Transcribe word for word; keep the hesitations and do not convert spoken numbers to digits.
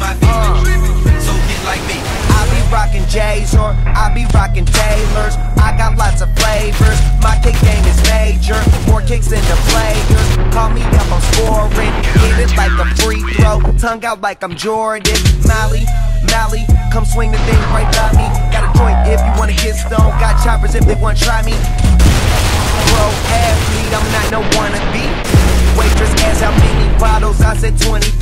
my feet. Uh, so get like me. I be rockin' J's or I be rockin' Taylors. I got lots of flavors. My kick game is major. More kicks than the players. Call me up, I'm scoring. Hit it like a free throw. Tongue out like I'm Jordan. Mally, Mally, come swing the thing right by me. Got a joint if you wanna get stoned. Got choppers if they wanna try me. Pro athlete, I'm not no wannabe. Waitress asked how many bottles, I said twenty.